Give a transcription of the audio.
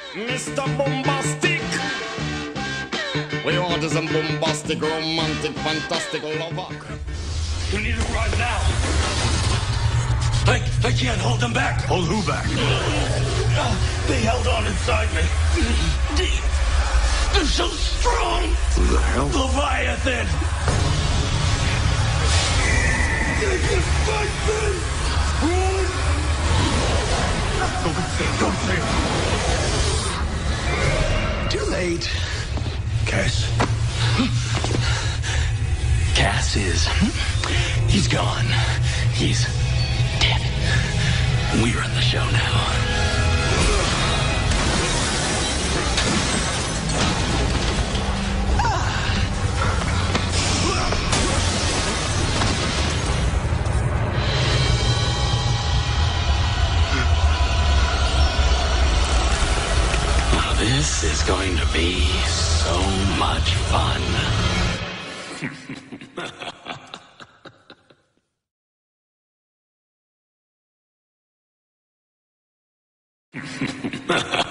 Mr. Bombastic. We order some bombastic, romantic, fantastic lover. We need to run now. I can't hold them back. Hold who back? They held on inside me. They're so strong. Who the hell? Leviathan. They can fight them. Run. Don't say it. Too late. Cass. Cass is... He's gone. He's dead. We run the show now. This is going to be so much fun.